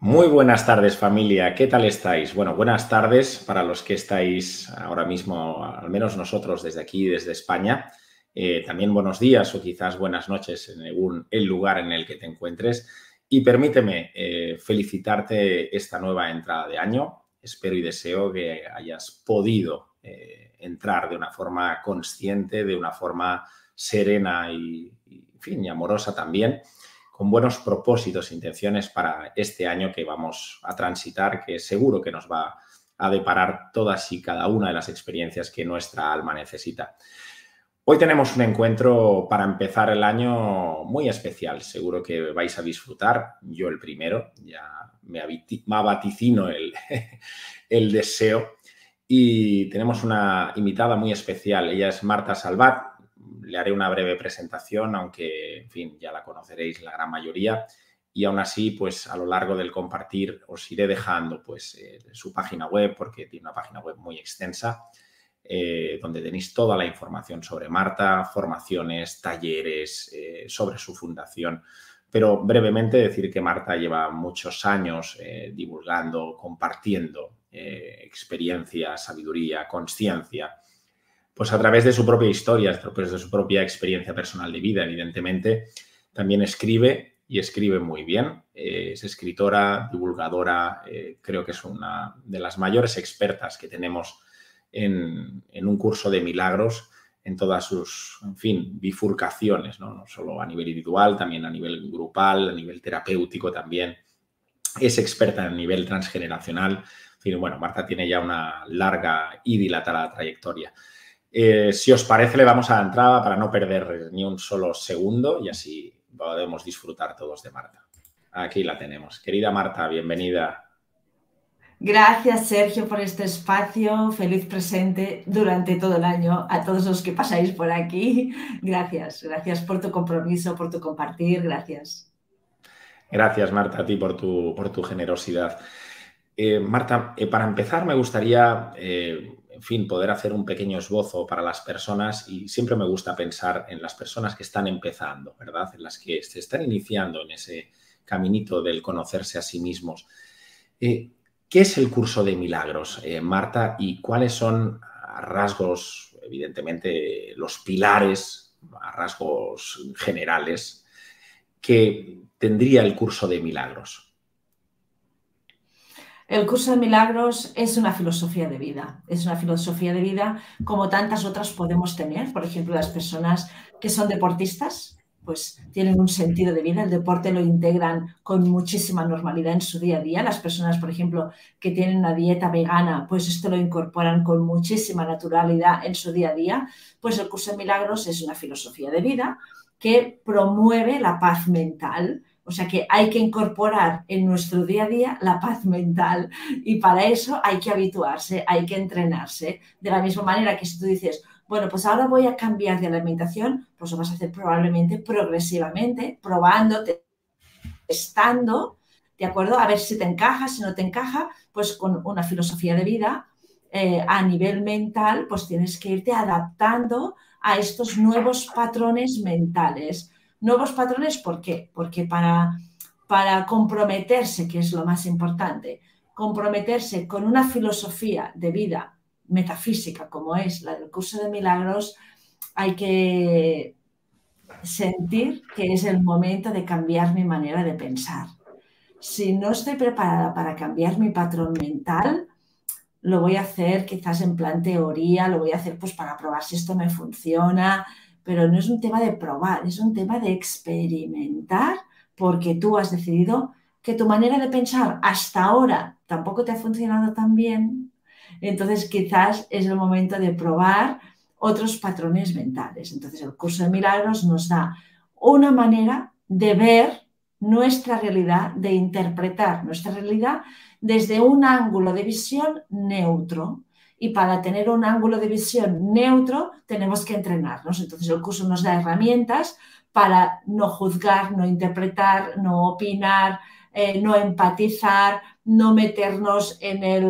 Muy buenas tardes, familia. ¿Qué tal estáis? Bueno, buenas tardes para los que estáis ahora mismo, al menos nosotros desde aquí, desde España. También buenos días o quizás buenas noches según el lugar en el que te encuentres. Y permíteme felicitarte esta nueva entrada de año. Espero y deseo que hayas podido entrar de una forma consciente, de una forma serena en fin, y amorosa también, con buenos propósitos e intenciones para este año que vamos a transitar, que seguro que nos va a deparar todas y cada una de las experiencias que nuestra alma necesita. Hoy tenemos un encuentro para empezar el año muy especial. Seguro que vais a disfrutar. Yo el primero, ya me vaticino el deseo. Y tenemos una invitada muy especial. Ella es Marta Salvat. Le haré una breve presentación, aunque, en fin, ya la conoceréis la gran mayoría. Y aún así, pues a lo largo del compartir os iré dejando pues su página web, porque tiene una página web muy extensa, donde tenéis toda la información sobre Marta, formaciones, talleres, sobre su fundación. Pero brevemente decir que Marta lleva muchos años divulgando, compartiendo experiencia, sabiduría, consciencia, pues a través de su propia historia, a través de su propia experiencia personal de vida, evidentemente. También escribe y escribe muy bien. Es escritora, divulgadora, creo que es una de las mayores expertas que tenemos en un curso de milagros en todas sus, en fin, bifurcaciones, ¿no? No solo a nivel individual, también a nivel grupal, a nivel terapéutico también. Es experta a nivel transgeneracional. En fin, bueno, Marta tiene ya una larga y dilatada trayectoria. Si os parece, le vamos a la entrada para no perder ni un solo segundo y así podemos disfrutar todos de Marta. Aquí la tenemos. Querida Marta, bienvenida. Gracias, Sergio, por este espacio. Feliz presente durante todo el año a todos los que pasáis por aquí. Gracias por tu compromiso, por tu compartir. Gracias. Gracias, Marta, a ti por tu generosidad. Marta, para empezar me gustaría, en fin, poder hacer un pequeño esbozo para las personas, y siempre me gusta pensar en las personas que están empezando, ¿verdad? En las que se están iniciando en ese caminito del conocerse a sí mismos. ¿Qué es el curso de milagros, Marta, y cuáles son, a rasgos, evidentemente, los pilares, a rasgos generales, que tendría el curso de milagros? El curso de milagros es una filosofía de vida. Es una filosofía de vida como tantas otras podemos tener. Por ejemplo, las personas que son deportistas, pues tienen un sentido de vida. El deporte lo integran con muchísima normalidad en su día a día. Las personas, por ejemplo, que tienen una dieta vegana, pues esto lo incorporan con muchísima naturalidad en su día a día. Pues el curso de milagros es una filosofía de vida que promueve la paz mental. O sea que hay que incorporar en nuestro día a día la paz mental y para eso hay que habituarse, hay que entrenarse. De la misma manera que si tú dices, bueno, pues ahora voy a cambiar de alimentación, pues lo vas a hacer probablemente progresivamente, probando, testando, ¿de acuerdo? A ver si te encaja, si no te encaja, pues con una filosofía de vida a nivel mental, pues tienes que irte adaptando a estos nuevos patrones mentales. Nuevos patrones, ¿por qué? Porque para comprometerse, que es lo más importante, comprometerse con una filosofía de vida metafísica como es la del curso de milagros, hay que sentir que es el momento de cambiar mi manera de pensar. Si no estoy preparada para cambiar mi patrón mental, lo voy a hacer quizás en plan teoría, lo voy a hacer pues para probar si esto me funciona, pero no es un tema de probar, es un tema de experimentar porque tú has decidido que tu manera de pensar hasta ahora tampoco te ha funcionado tan bien. Entonces quizás es el momento de probar otros patrones mentales. Entonces el curso de milagros nos da una manera de ver nuestra realidad, de interpretar nuestra realidad desde un ángulo de visión neutro. Y para tener un ángulo de visión neutro tenemos que entrenarnos. Entonces el curso nos da herramientas para no juzgar, no interpretar, no opinar, no empatizar, no meternos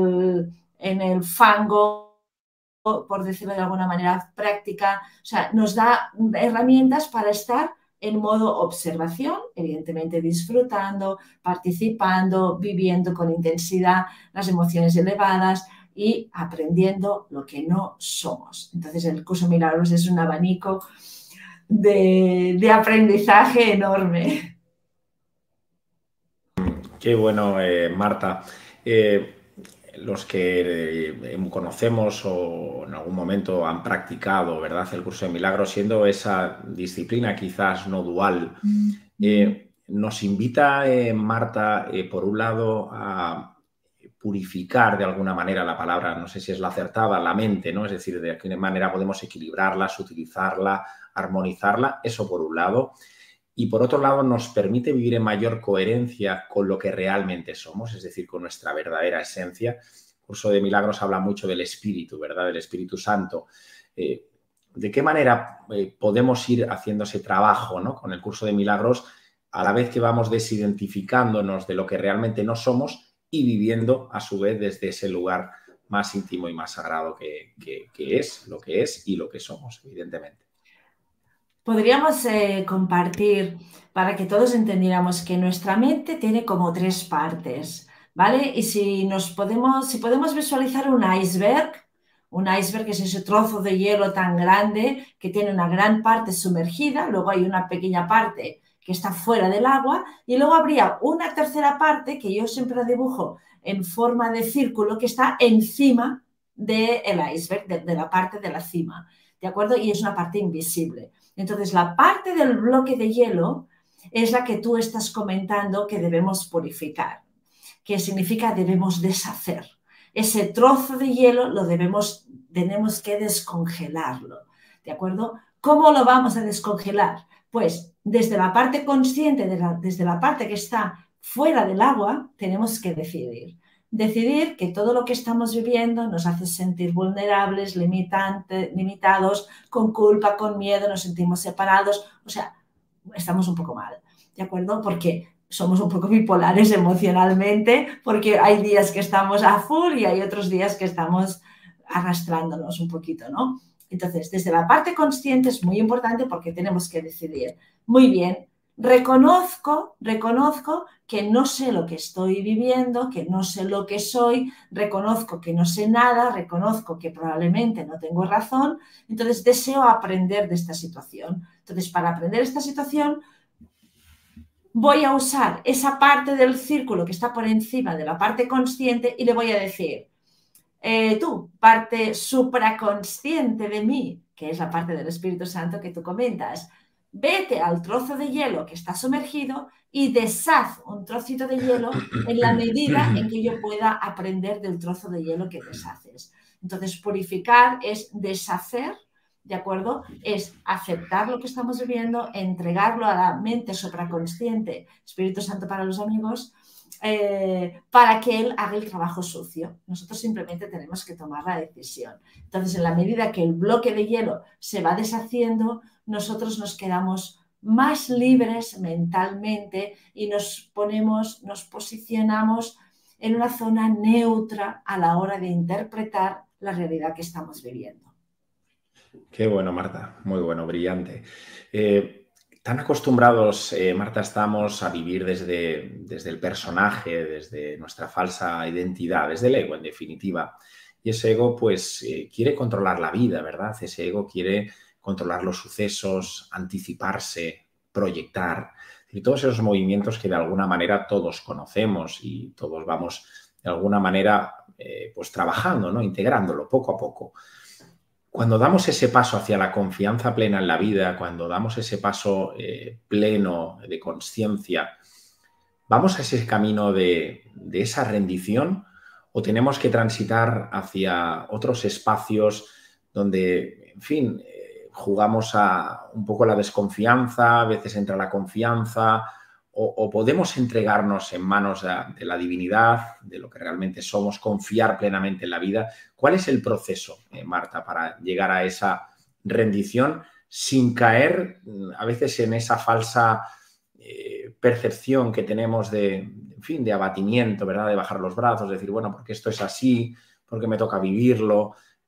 en el fango, por decirlo de alguna manera práctica. O sea, nos da herramientas para estar en modo observación, evidentemente disfrutando, participando, viviendo con intensidad las emociones elevadas y aprendiendo lo que no somos. Entonces, el curso de Milagros es un abanico de aprendizaje enorme. Qué bueno, Marta. Los que conocemos o en algún momento han practicado, ¿verdad?, el curso de Milagros, siendo esa disciplina quizás no dual, nos invita, Marta, por un lado a purificar de alguna manera la palabra, no sé si es la acertada, la mente, ¿no? Es decir, de qué manera podemos equilibrarla, sutilizarla, armonizarla, eso por un lado. Y por otro lado, nos permite vivir en mayor coherencia con lo que realmente somos, es decir, con nuestra verdadera esencia. El curso de Milagros habla mucho del Espíritu, ¿verdad? Del Espíritu Santo. ¿De qué manera podemos ir haciendo ese trabajo, ¿no?, con el curso de Milagros, a la vez que vamos desidentificándonos de lo que realmente no somos y viviendo a su vez desde ese lugar más íntimo y más sagrado que es lo que es y lo que somos, evidentemente? Podríamos compartir para que todos entendiéramos que nuestra mente tiene como tres partes, ¿vale? Y si podemos visualizar un iceberg es ese trozo de hielo tan grande que tiene una gran parte sumergida, luego hay una pequeña parte que está fuera del agua y luego habría una tercera parte que yo siempre dibujo en forma de círculo que está encima del iceberg, de la parte de la cima, ¿de acuerdo? Y es una parte invisible. Entonces, la parte del bloque de hielo es la que tú estás comentando que debemos purificar, que significa debemos deshacer. Ese trozo de hielo tenemos que descongelarlo, ¿de acuerdo? ¿Cómo lo vamos a descongelar? Pues desde la parte consciente, desde la parte que está fuera del agua, tenemos que decidir que todo lo que estamos viviendo nos hace sentir vulnerables, limitados, con culpa, con miedo, nos sentimos separados, o sea, estamos un poco mal, ¿de acuerdo? Porque somos un poco bipolares emocionalmente, porque hay días que estamos a full y hay otros días que estamos arrastrándonos un poquito, ¿no? Entonces, desde la parte consciente es muy importante porque tenemos que decidir, muy bien, reconozco que no sé lo que estoy viviendo, que no sé lo que soy, reconozco que no sé nada, reconozco que probablemente no tengo razón, entonces deseo aprender de esta situación. Entonces, para aprender esta situación, voy a usar esa parte del círculo que está por encima de la parte consciente y le voy a decir, tú, parte supraconsciente de mí, que es la parte del Espíritu Santo que tú comentas, vete al trozo de hielo que está sumergido y deshaz un trocito de hielo en la medida en que yo pueda aprender del trozo de hielo que deshaces. Entonces, purificar es deshacer, ¿de acuerdo? Es aceptar lo que estamos viviendo, entregarlo a la mente supraconsciente, Espíritu Santo para los amigos, para que él haga el trabajo sucio. Nosotros simplemente tenemos que tomar la decisión. Entonces, en la medida que el bloque de hielo se va deshaciendo, nosotros nos quedamos más libres mentalmente y nos posicionamos en una zona neutra a la hora de interpretar la realidad que estamos viviendo. Qué bueno, Marta. Muy bueno, brillante. Tan acostumbrados, Marta, estamos a vivir desde el personaje, desde nuestra falsa identidad, desde el ego, en definitiva. Y ese ego, pues, quiere controlar la vida, ¿verdad? Ese ego quiere controlar los sucesos, anticiparse, proyectar. Y todos esos movimientos que de alguna manera todos conocemos y todos vamos de alguna manera pues trabajando, ¿no?, integrándolo poco a poco. Cuando damos ese paso hacia la confianza plena en la vida, cuando damos ese paso pleno de consciencia, ¿vamos a ese camino de esa rendición o tenemos que transitar hacia otros espacios donde, en fin, jugamos a un poco la desconfianza, a veces entra la confianza, o podemos entregarnos en manos de la divinidad, de lo que realmente somos, confiar plenamente en la vida? ¿Cuál es el proceso, Marta, para llegar a esa rendición sin caer a veces en esa falsa percepción que tenemos en fin, de abatimiento, ¿verdad? De bajar los brazos, de decir, bueno, porque esto es así, porque me toca vivirlo.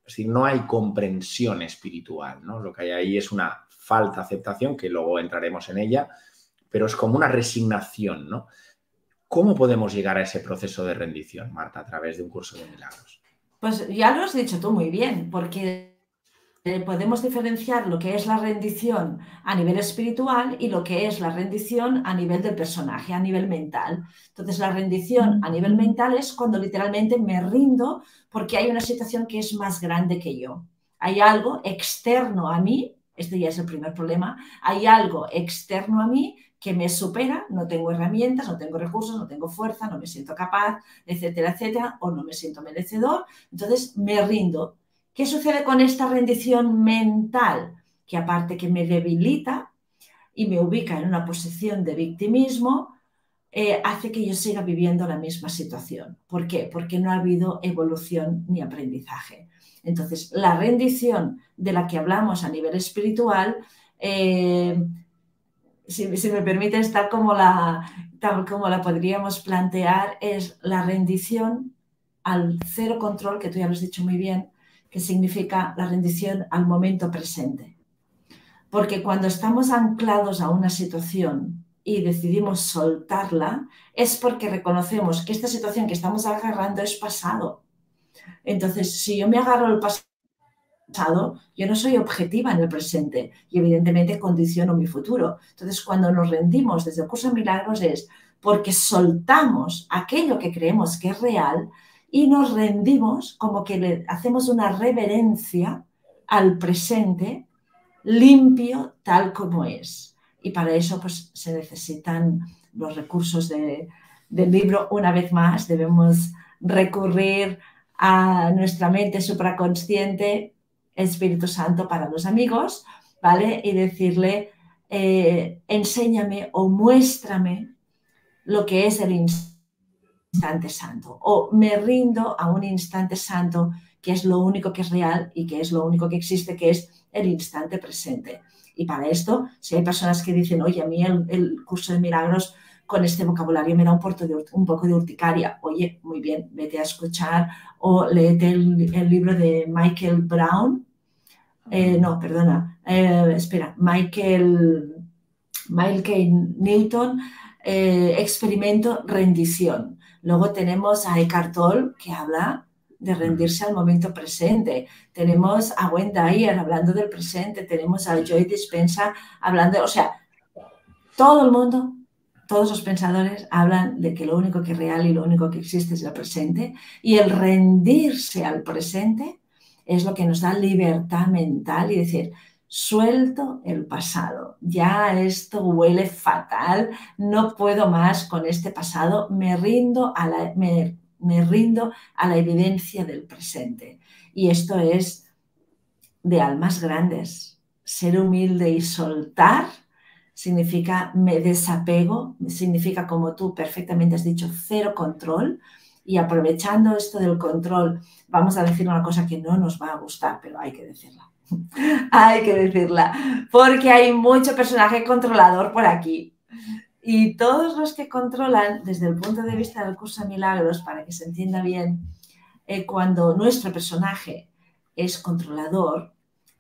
Es decir, no hay comprensión espiritual, ¿no? Lo que hay ahí es una falta de aceptación, que luego entraremos en ella, pero es como una resignación, ¿no? ¿Cómo podemos llegar a ese proceso de rendición, Marta, a través de un curso de milagros? Pues ya lo has dicho tú muy bien, porque podemos diferenciar lo que es la rendición a nivel espiritual y lo que es la rendición a nivel del personaje, a nivel mental. Entonces, la rendición a nivel mental es cuando literalmente me rindo porque hay una situación que es más grande que yo. Hay algo externo a mí, este ya es el primer problema, hay algo externo a mí que me supera, no tengo herramientas, no tengo recursos, no tengo fuerza, no me siento capaz, etcétera, etcétera, o no me siento merecedor. Entonces, me rindo. ¿Qué sucede con esta rendición mental? Que aparte que me debilita y me ubica en una posición de victimismo, hace que yo siga viviendo la misma situación. ¿Por qué? Porque no ha habido evolución ni aprendizaje. Entonces, la rendición de la que hablamos a nivel espiritual, si me permites, tal como la podríamos plantear, es la rendición al cero control, que tú ya lo has dicho muy bien, que significa la rendición al momento presente. Porque cuando estamos anclados a una situación y decidimos soltarla, es porque reconocemos que esta situación que estamos agarrando es pasado. Entonces, si yo me agarro al pasado, yo no soy objetiva en el presente y evidentemente condiciono mi futuro. Entonces, cuando nos rendimos desde el curso de milagros es porque soltamos aquello que creemos que es real y nos rendimos como que le hacemos una reverencia al presente limpio tal como es. Y para eso pues se necesitan los recursos del libro. Una vez más debemos recurrir a nuestra mente supraconsciente, Espíritu Santo para los amigos, ¿vale? Y decirle, enséñame o muéstrame lo que es el instante santo, o me rindo a un instante santo que es lo único que es real y que es lo único que existe, que es el instante presente. Y para esto, si hay personas que dicen, oye, a mí el curso de milagros con este vocabulario me da un poco de urticaria, oye, muy bien, vete a escuchar o léete el libro de Michael Brown, no, perdona, espera, Michael Newton, experimento rendición. Luego tenemos a Eckhart Tolle, que habla de rendirse al momento presente. Tenemos a Wayne Dyer hablando del presente. Tenemos a Joy Dispenza hablando, o sea, todo el mundo, todos los pensadores hablan de que lo único que es real y lo único que existe es el presente. Y el rendirse al presente es lo que nos da libertad mental y decir, suelto el pasado, ya esto huele fatal, no puedo más con este pasado, me rindo a la evidencia del presente. Y esto es de almas grandes. Ser humilde y soltar significa me desapego, significa, como tú perfectamente has dicho, cero control. Y aprovechando esto del control, vamos a decir una cosa que no nos va a gustar, pero hay que decirla. Hay que decirla, porque hay mucho personaje controlador por aquí. Y todos los que controlan, desde el punto de vista del curso de milagros, para que se entienda bien, cuando nuestro personaje es controlador,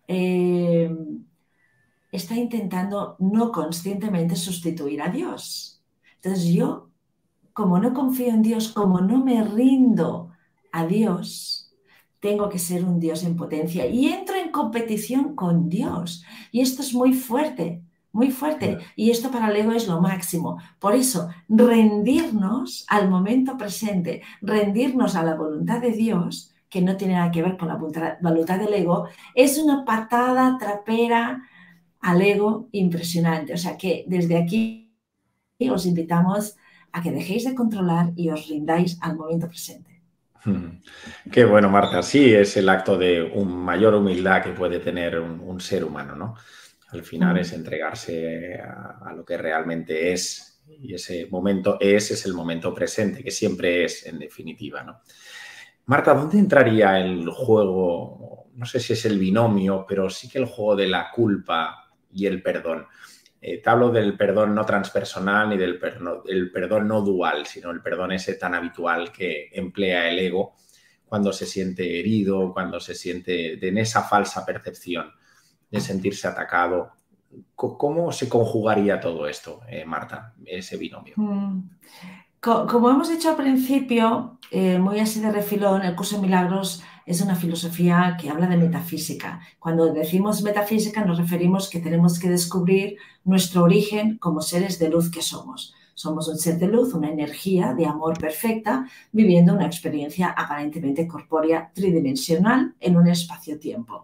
está intentando no conscientemente sustituir a Dios. Entonces yo, como no confío en Dios, como no me rindo a Dios, tengo que ser un Dios en potencia y entro en competición con Dios. Y esto es muy fuerte, muy fuerte. Y esto para el ego es lo máximo. Por eso, rendirnos al momento presente, rendirnos a la voluntad de Dios, que no tiene nada que ver con la voluntad del ego, es una patada trapera al ego impresionante. O sea que desde aquí os invitamos a que dejéis de controlar y os rindáis al momento presente. Qué bueno, Marta. Sí, es el acto de mayor humildad que puede tener un ser humano, ¿no? Al final es entregarse a lo que realmente es, y ese momento es el momento presente, que siempre es, en definitiva, ¿no? Marta, ¿dónde entraría el juego? No sé si es el binomio, pero sí que el juego de la culpa y el perdón. Te hablo del perdón no transpersonal ni del perdón no dual, sino el perdón ese tan habitual que emplea el ego cuando se siente herido, cuando se siente en esa falsa percepción de sentirse atacado. ¿Cómo se conjugaría todo esto, Marta, ese binomio? Como hemos dicho al principio, muy así de refilón, el curso de milagros es una filosofía que habla de metafísica. Cuando decimos metafísica nos referimos que tenemos que descubrir nuestro origen como seres de luz que somos. Somos un ser de luz, una energía de amor perfecta, viviendo una experiencia aparentemente corpórea tridimensional en un espacio-tiempo.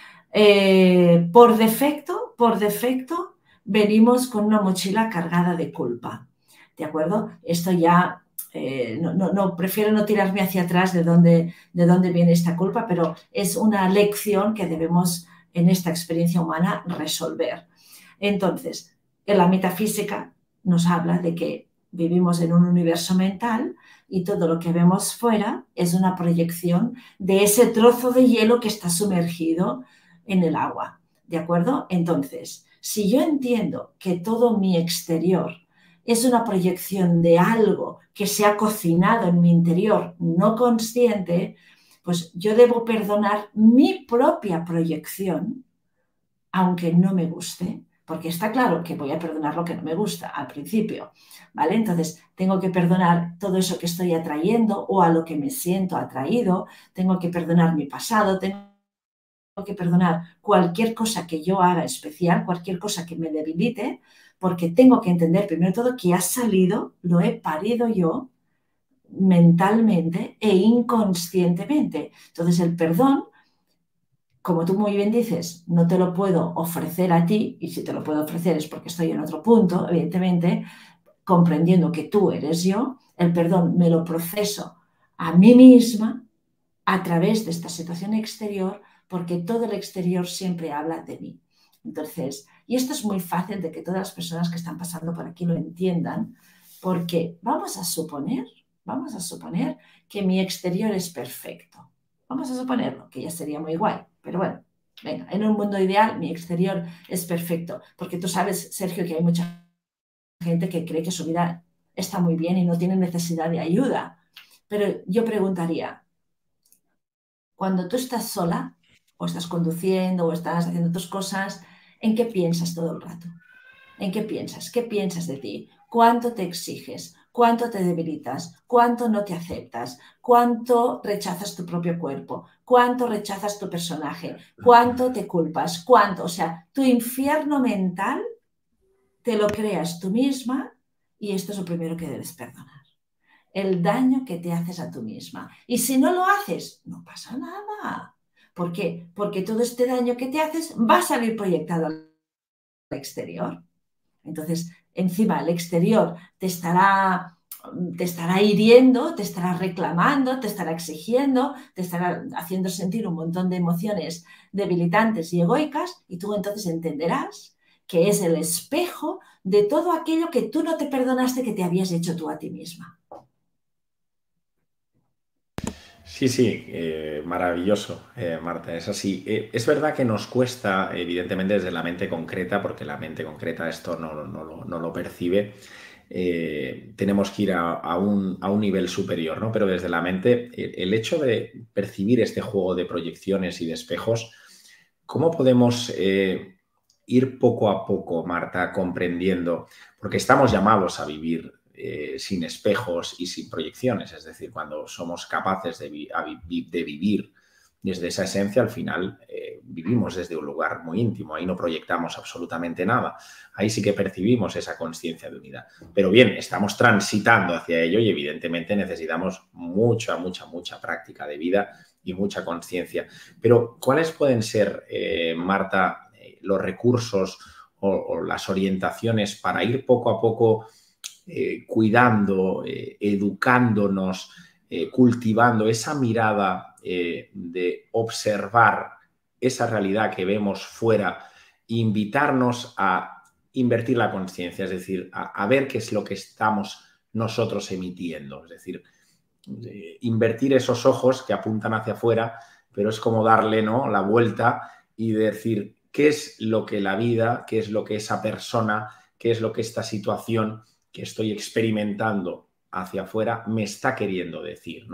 Por defecto, venimos con una mochila cargada de culpa. ¿De acuerdo? Esto ya, prefiero no tirarme hacia atrás de dónde viene esta culpa, pero es una lección que debemos en esta experiencia humana resolver. Entonces, en la metafísica nos habla de que vivimos en un universo mental y todo lo que vemos fuera es una proyección de ese trozo de hielo que está sumergido en el agua. ¿De acuerdo? Entonces, si yo entiendo que todo mi exterior es una proyección de algo que se ha cocinado en mi interior no consciente, pues yo debo perdonar mi propia proyección, aunque no me guste, porque está claro que voy a perdonar lo que no me gusta al principio, ¿vale? Entonces, tengo que perdonar todo eso que estoy atrayendo o a lo que me siento atraído, tengo que perdonar mi pasado, tengo que perdonar cualquier cosa que yo haga especial, cualquier cosa que me debilite, porque tengo que entender primero todo que ha salido, lo he parido yo mentalmente e inconscientemente. Entonces el perdón, como tú muy bien dices, no te lo puedo ofrecer a ti, y si te lo puedo ofrecer es porque estoy en otro punto, evidentemente, comprendiendo que tú eres yo, el perdón me lo proceso a mí misma a través de esta situación exterior, porque todo el exterior siempre habla de mí. Entonces, y esto es muy fácil de que todas las personas que están pasando por aquí lo entiendan, porque vamos a suponer que mi exterior es perfecto. Vamos a suponerlo, que ya sería muy guay, pero bueno, venga, en un mundo ideal mi exterior es perfecto, porque tú sabes, Sergio, que hay mucha gente que cree que su vida está muy bien y no tiene necesidad de ayuda. Pero yo preguntaría, cuando tú estás sola, o estás conduciendo, o estás haciendo tus cosas, ¿en qué piensas todo el rato? ¿En qué piensas? ¿Qué piensas de ti? ¿Cuánto te exiges? ¿Cuánto te debilitas? ¿Cuánto no te aceptas? ¿Cuánto rechazas tu propio cuerpo? ¿Cuánto rechazas tu personaje? ¿Cuánto te culpas? ¿Cuánto? O sea, tu infierno mental te lo creas tú misma y esto es lo primero que debes perdonar. El daño que te haces a tú misma. Y si no lo haces, no pasa nada. ¿Por qué? Porque todo este daño que te haces va a salir proyectado al exterior. Entonces, encima el exterior te estará hiriendo, te estará reclamando, te estará exigiendo, te estará haciendo sentir un montón de emociones debilitantes y egoicas, y tú entonces entenderás que es el espejo de todo aquello que tú no te perdonaste que te habías hecho tú a ti misma. Sí, sí, maravilloso, Marta, es así. Es verdad que nos cuesta, evidentemente, desde la mente concreta, porque la mente concreta esto no lo percibe. Tenemos que ir a un nivel superior, ¿no? Pero desde la mente, el hecho de percibir este juego de proyecciones y de espejos, ¿cómo podemos ir poco a poco, Marta, comprendiendo? Porque estamos llamados a vivir sin espejos y sin proyecciones, es decir, cuando somos capaces de vivir desde esa esencia, al final vivimos desde un lugar muy íntimo, ahí no proyectamos absolutamente nada, ahí sí que percibimos esa conciencia de unidad. Pero bien, estamos transitando hacia ello y evidentemente necesitamos mucha práctica de vida y mucha conciencia. Pero ¿cuáles pueden ser, Marta, los recursos o las orientaciones para ir poco a poco cuidando, educándonos, cultivando esa mirada de observar esa realidad que vemos fuera e invitarnos a invertir la conciencia, es decir, a ver qué es lo que estamos nosotros emitiendo, es decir, invertir esos ojos que apuntan hacia afuera, pero es como darle, ¿no?, la vuelta y decir qué es lo que la vida, qué es lo que esa persona, qué es lo que esta situación que estoy experimentando hacia afuera me está queriendo decir, ¿no?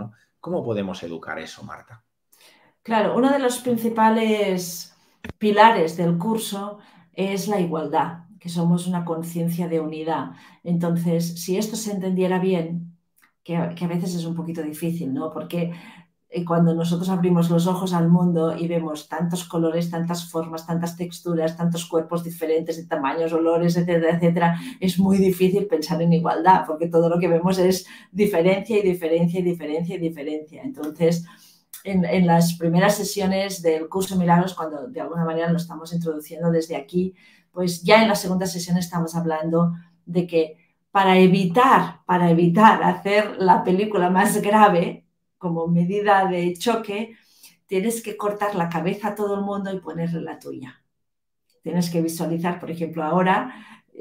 ¿Cómo podemos educar eso, Marta? Claro, uno de los principales pilares del curso es la igualdad, que somos una conciencia de unidad. Entonces, si esto se entendiera bien, que a veces es un poquito difícil, ¿no? Porque cuando nosotros abrimos los ojos al mundo y vemos tantos colores, tantas formas, tantas texturas, tantos cuerpos diferentes de tamaños, olores, etcétera, etcétera, es muy difícil pensar en igualdad, porque todo lo que vemos es diferencia y diferencia y diferencia y diferencia. Entonces, en las primeras sesiones del curso Milagros, cuando de alguna manera lo estamos introduciendo desde aquí, pues ya en la segunda sesión estamos hablando de que para evitar hacer la película más grave, como medida de choque, tienes que cortar la cabeza a todo el mundo y ponerle la tuya. Tienes que visualizar, por ejemplo, ahora,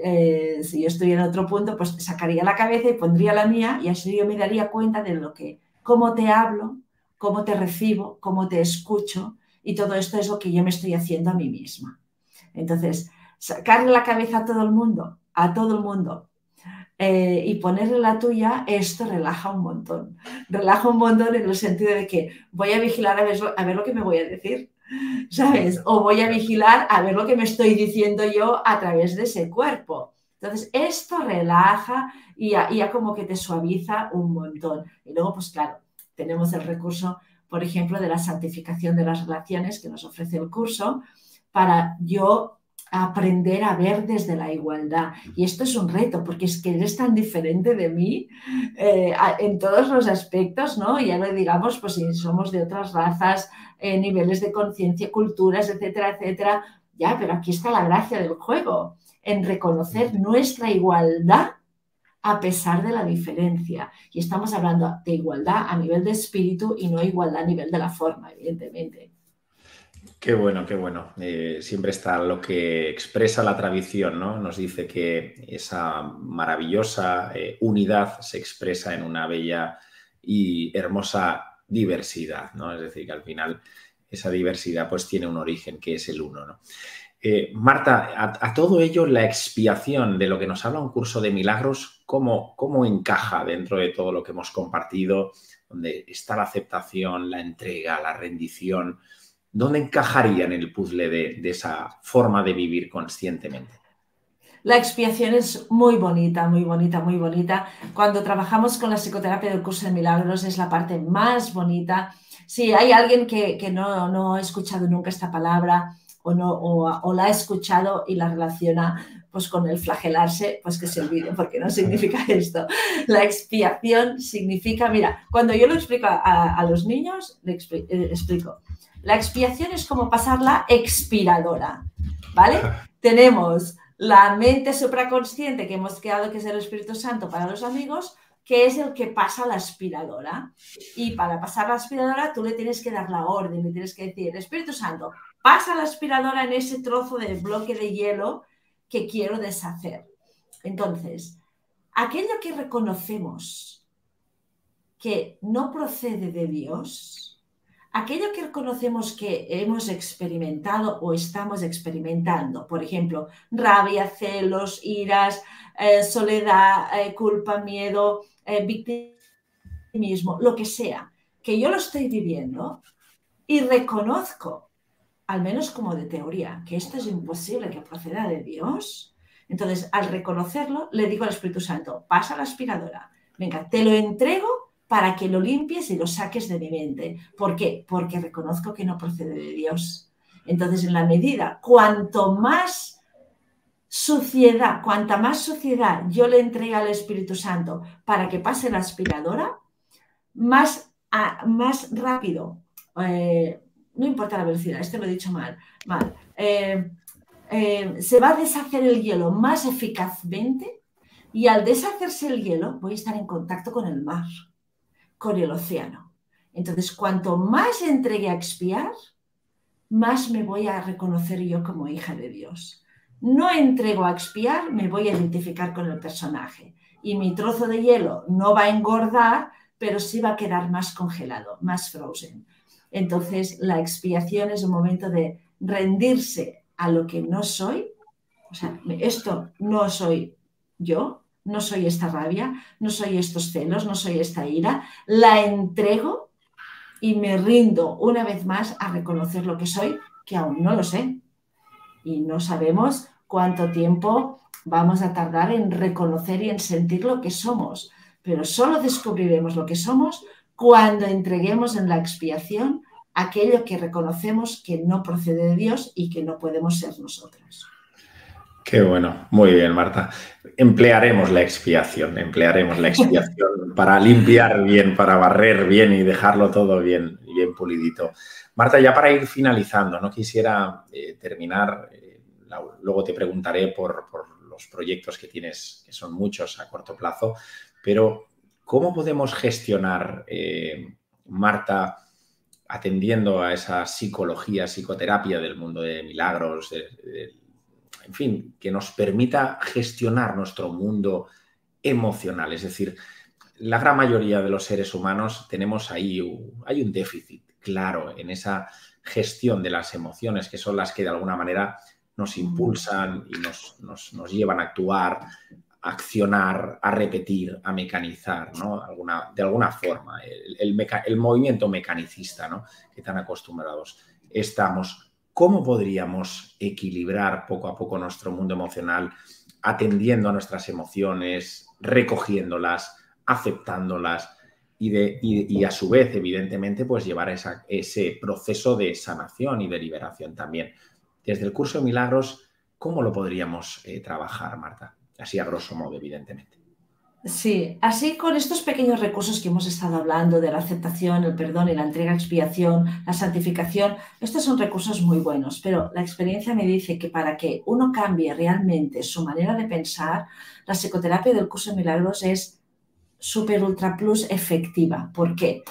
si yo estoy en otro punto, pues sacaría la cabeza y pondría la mía y así yo me daría cuenta de cómo te hablo, cómo te recibo, cómo te escucho y todo esto es lo que yo me estoy haciendo a mí misma. Entonces, sacarle la cabeza a todo el mundo, y ponerle la tuya, esto relaja un montón. Relaja un montón en el sentido de que voy a vigilar a ver lo que me voy a decir, ¿sabes? O voy a vigilar a ver lo que me estoy diciendo yo a través de ese cuerpo. Entonces, esto relaja y ya como que te suaviza un montón. Y luego, pues claro, tenemos el recurso, por ejemplo, de la santificación de las relaciones que nos ofrece el curso para yo aprender a ver desde la igualdad. Y esto es un reto, porque es que eres tan diferente de mí en todos los aspectos, ¿no? Ya lo digamos, pues si somos de otras razas, niveles de conciencia, culturas, etcétera, etcétera. Ya, pero aquí está la gracia del juego, en reconocer nuestra igualdad a pesar de la diferencia. Y estamos hablando de igualdad a nivel de espíritu y no igualdad a nivel de la forma, evidentemente. Qué bueno, qué bueno. Siempre está lo que expresa la tradición, ¿no? Nos dice que esa maravillosa unidad se expresa en una bella y hermosa diversidad, ¿no? Es decir, que al final esa diversidad pues tiene un origen que es el uno, ¿no? Marta, a todo ello, la expiación de lo que nos habla un curso de milagros, ¿cómo encaja dentro de todo lo que hemos compartido, donde está la aceptación, la entrega, la rendición? ¿Dónde encajaría en el puzzle de esa forma de vivir conscientemente? La expiación es muy bonita, muy bonita, muy bonita. Cuando trabajamos con la psicoterapia del curso de milagros es la parte más bonita. Si hay alguien que no ha escuchado nunca esta palabra o la ha escuchado y la relaciona pues con el flagelarse, pues que se olvide, porque no significa esto. La expiación significa, mira, cuando yo lo explico a los niños, explico. La expiación es como pasar la expiradora, ¿vale? Tenemos la mente supraconsciente que hemos creado, que es el Espíritu Santo para los amigos, que es el que pasa la aspiradora. Y para pasar la aspiradora tú le tienes que dar la orden, le tienes que decir, Espíritu Santo, pasa la aspiradora en ese trozo de bloque de hielo que quiero deshacer. Entonces, aquello que reconocemos que no procede de Dios, aquello que reconocemos que hemos experimentado o estamos experimentando, por ejemplo, rabia, celos, iras, soledad, culpa, miedo, victimismo, lo que sea, que yo lo estoy viviendo y reconozco, al menos como de teoría, que esto es imposible que proceda de Dios. Entonces, al reconocerlo, le digo al Espíritu Santo, pasa la aspiradora, venga, te lo entrego para que lo limpies y lo saques de mi mente. ¿Por qué? Porque reconozco que no procede de Dios. Entonces, en la medida, cuanta más suciedad yo le entregue al Espíritu Santo para que pase la aspiradora, más rápido, no importa la velocidad, esto lo he dicho mal, se va a deshacer el hielo más eficazmente y al deshacerse el hielo voy a estar en contacto con el mar, con el océano. Entonces, cuanto más entregue a expiar, más me voy a reconocer yo como hija de Dios. No entrego a expiar, me voy a identificar con el personaje. Y mi trozo de hielo no va a engordar, pero sí va a quedar más congelado, más frozen. Entonces, la expiación es un momento de rendirse a lo que no soy. O sea, esto no soy yo, no soy esta rabia, no soy estos celos, no soy esta ira. La entrego y me rindo una vez más a reconocer lo que soy, que aún no lo sé. Y no sabemos cuánto tiempo vamos a tardar en reconocer y en sentir lo que somos, pero solo descubriremos lo que somos cuando entreguemos en la expiación aquello que reconocemos que no procede de Dios y que no podemos ser nosotros. Qué bueno, muy bien, Marta. Emplearemos la expiación para limpiar bien, para barrer bien y dejarlo todo bien, bien pulidito. Marta, ya para ir finalizando, no quisiera terminar, luego te preguntaré por los proyectos que tienes, que son muchos a corto plazo, pero ¿cómo podemos gestionar, Marta, atendiendo a esa psicología, psicoterapia del mundo de milagros, en fin, que nos permita gestionar nuestro mundo emocional? Es decir, la gran mayoría de los seres humanos tenemos ahí, hay un déficit claro en esa gestión de las emociones, que son las que de alguna manera nos impulsan y nos llevan a actuar, a accionar, a repetir, a mecanizar, ¿no? De alguna forma, el movimiento mecanicista, ¿no?, que tan acostumbrados estamos. ¿Cómo podríamos equilibrar poco a poco nuestro mundo emocional, atendiendo a nuestras emociones, recogiéndolas, aceptándolas y a su vez, evidentemente, pues llevar ese proceso de sanación y de liberación también? Desde el curso de milagros, ¿cómo lo podríamos trabajar, Marta? Así a grosso modo, evidentemente. Sí, así con estos pequeños recursos que hemos estado hablando de la aceptación, el perdón y la entrega-expiación, la santificación, estos son recursos muy buenos, pero la experiencia me dice que para que uno cambie realmente su manera de pensar, la psicoterapia del curso de milagros es súper ultra plus efectiva. ¿Por qué?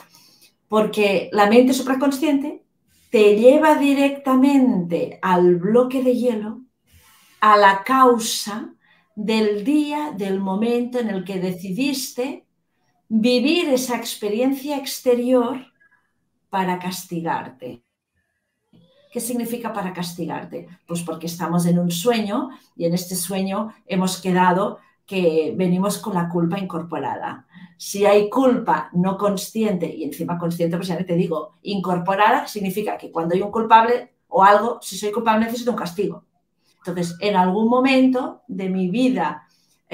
Porque la mente supraconsciente te lleva directamente al bloque de hielo, a la causa del día, del momento en el que decidiste vivir esa experiencia exterior para castigarte. ¿Qué significa para castigarte? Pues porque estamos en un sueño y en este sueño hemos quedado que venimos con la culpa incorporada. Si hay culpa no consciente y encima consciente, pues ya te digo, incorporada significa que cuando hay un culpable o algo, si soy culpable necesito un castigo. Entonces, en algún momento de mi vida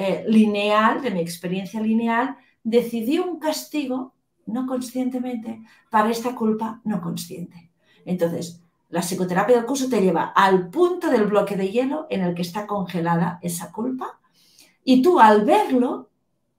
lineal, de mi experiencia lineal, decidí un castigo no conscientemente para esta culpa no consciente. Entonces, la psicoterapia del curso te lleva al punto del bloque de hielo en el que está congelada esa culpa y tú al verlo,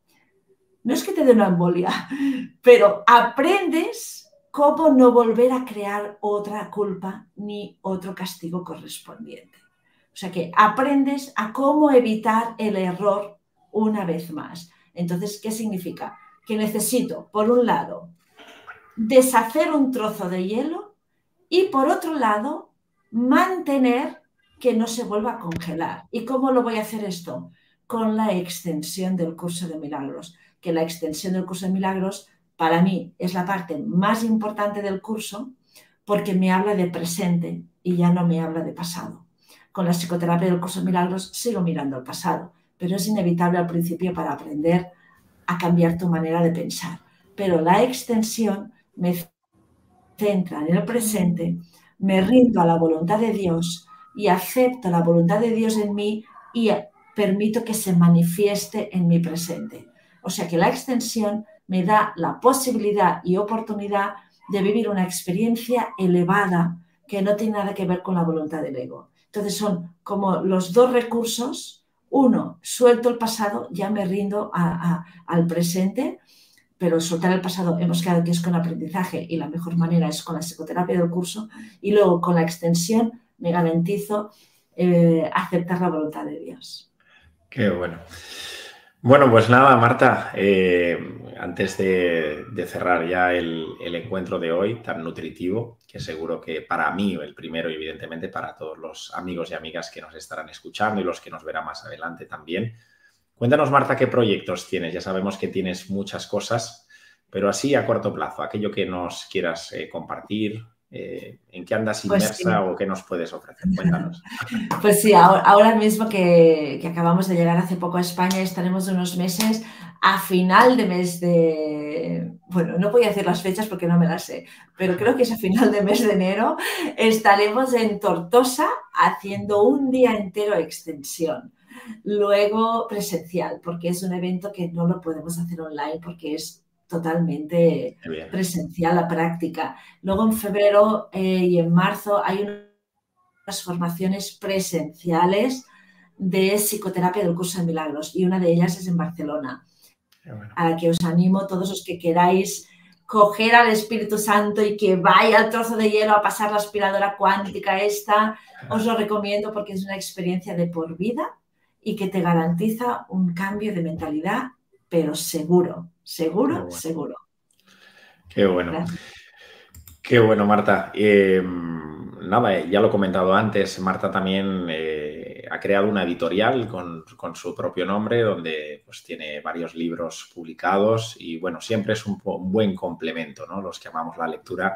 no es que te dé una embolia, pero aprendes cómo no volver a crear otra culpa ni otro castigo correspondiente. O sea que aprendes a cómo evitar el error una vez más. Entonces, ¿qué significa? Que necesito, por un lado, deshacer un trozo de hielo y, por otro lado, mantener que no se vuelva a congelar. ¿Y cómo lo voy a hacer esto? Con la extensión del curso de milagros. Que la extensión del curso de milagros, para mí, es la parte más importante del curso porque me habla de presente y ya no me habla de pasado. Con la psicoterapia del curso de milagros sigo mirando al pasado, pero es inevitable al principio para aprender a cambiar tu manera de pensar. Pero la extensión me centra en el presente, me rindo a la voluntad de Dios y acepto la voluntad de Dios en mí y permito que se manifieste en mi presente. O sea que la extensión me da la posibilidad y oportunidad de vivir una experiencia elevada que no tiene nada que ver con la voluntad del ego. Entonces son como los dos recursos. Uno, suelto el pasado, ya me rindo al presente, pero soltar el pasado hemos quedado que es con aprendizaje y la mejor manera es con la psicoterapia del curso, y luego con la extensión me garantizo aceptar la voluntad de Dios. Qué bueno. Bueno, pues nada, Marta, antes de cerrar ya el encuentro de hoy tan nutritivo, que seguro que para mí el primero y evidentemente para todos los amigos y amigas que nos estarán escuchando y los que nos verán más adelante también, cuéntanos, Marta, qué proyectos tienes. Ya sabemos que tienes muchas cosas, pero así a corto plazo, aquello que nos quieras compartir. ¿En qué andas Pues sí. inmersa o qué nos puedes ofrecer? Cuéntanos. Pues sí, ahora mismo que acabamos de llegar hace poco a España, estaremos de unos meses a final de mes de... Bueno, no voy a decir las fechas porque no me las sé, pero creo que es a final de mes de enero. Estaremos en Tortosa haciendo un día entero extensión. Luego presencial, porque es un evento que no lo podemos hacer online porque es totalmente Qué bien. presencial la práctica. Luego en febrero y en marzo hay unas formaciones presenciales de psicoterapia del curso de milagros y una de ellas es en Barcelona, Qué bueno. a la que os animo todos los que queráis coger al Espíritu Santo y que vaya al trozo de hielo a pasar la aspiradora cuántica esta, os lo recomiendo porque es una experiencia de por vida y que te garantiza un cambio de mentalidad, pero seguro, Qué seguro, bueno. seguro. Qué bueno. Gracias. Qué bueno, Marta. Nada, ya lo he comentado antes, Marta también ha creado una editorial con su propio nombre, donde pues, tiene varios libros publicados y bueno, siempre es un buen complemento, ¿no? Los que amamos la lectura,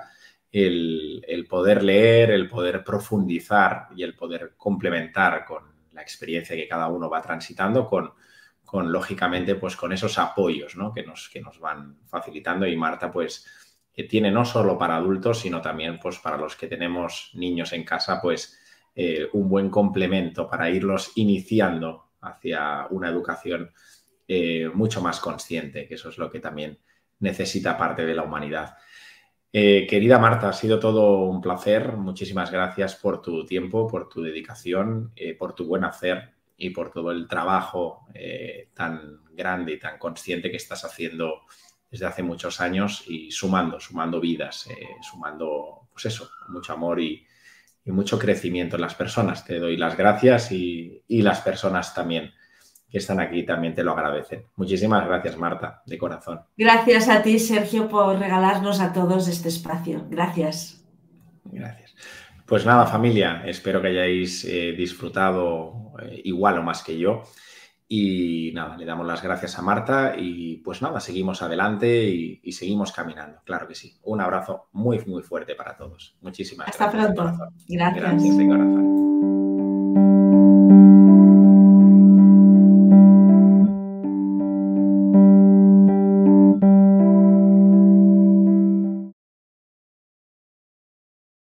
el poder leer, el poder profundizar y el poder complementar con la experiencia que cada uno va transitando con lógicamente, pues con esos apoyos, ¿no? que nos van facilitando y Marta, pues que tiene no solo para adultos, sino también pues, para los que tenemos niños en casa, pues un buen complemento para irlos iniciando hacia una educación mucho más consciente, que eso es lo que también necesita parte de la humanidad. Querida Marta, ha sido todo un placer. Muchísimas gracias por tu tiempo, por tu dedicación, por tu buen hacer y por todo el trabajo tan grande y tan consciente que estás haciendo desde hace muchos años y sumando vidas, sumando, pues eso, mucho amor y mucho crecimiento en las personas. Te doy las gracias y las personas también que están aquí también te lo agradecen. Muchísimas gracias, Marta, de corazón. Gracias a ti, Sergio, por regalarnos a todos este espacio. Gracias. Gracias. Pues nada, familia, espero que hayáis disfrutado igual o más que yo. Y nada, le damos las gracias a Marta y pues nada, seguimos adelante y seguimos caminando. Claro que sí. Un abrazo muy, muy fuerte para todos. Muchísimas Hasta gracias de pronto. corazón. Gracias. Gracias de corazón.